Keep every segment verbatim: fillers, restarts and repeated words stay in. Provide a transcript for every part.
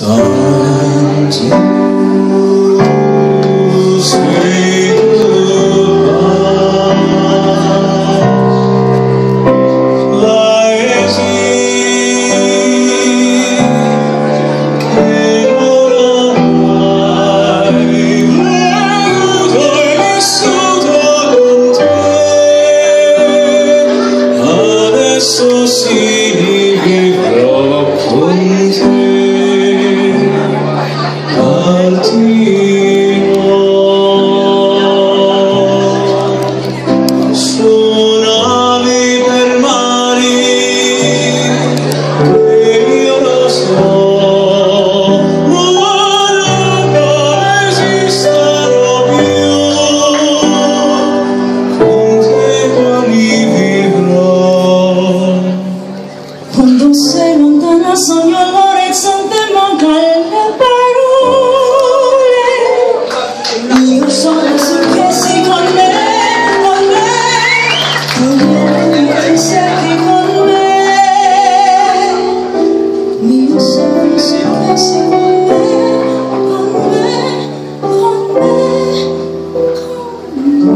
Time to say goodbye, flies in, came on high, l'autunno è vissuto con te, adesso si vivrò con te. Suonavi per mari che io lo so, ma non esistono più, con te quali vivrò. Quando sei lontana sogno all'orizzonte, mancano le parole. Io sono su che sei con me, con me, con me, che sei con me. Io sono su che sei con me, con me, con me, con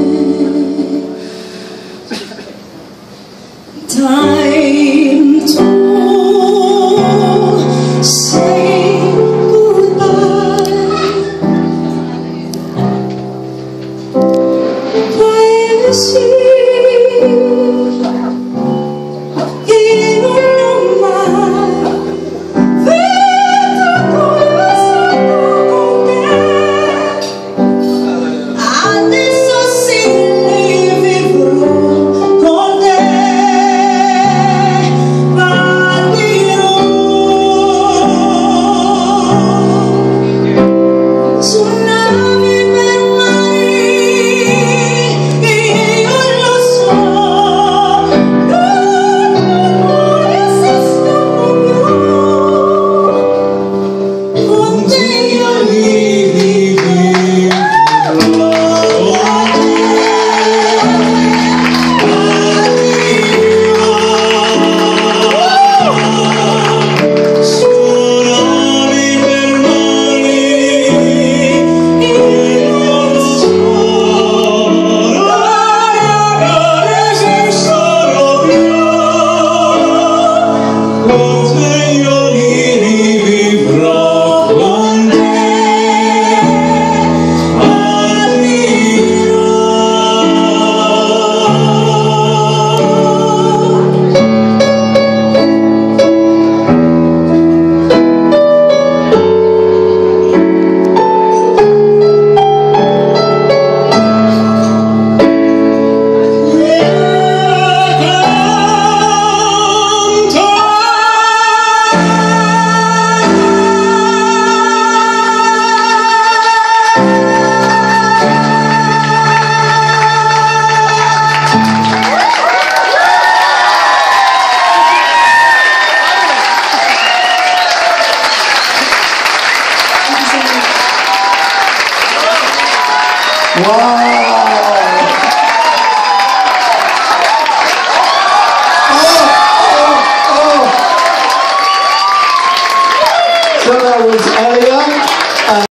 me. Time to say goodbye. Paesi che non ho mai veduto con te. Adesso sì vivrò con te. Wow!